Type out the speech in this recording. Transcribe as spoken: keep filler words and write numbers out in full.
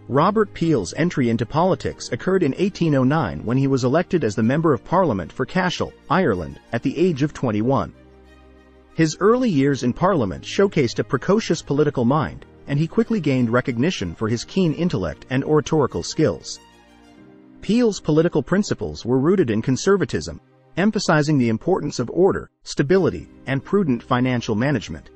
Robert Peel's entry into politics occurred in eighteen oh nine when he was elected as the Member of Parliament for Cashel, Ireland, at the age of twenty-one. His early years in Parliament showcased a precocious political mind, and he quickly gained recognition for his keen intellect and oratorical skills. Peel's political principles were rooted in conservatism, emphasizing the importance of order, stability, and prudent financial management.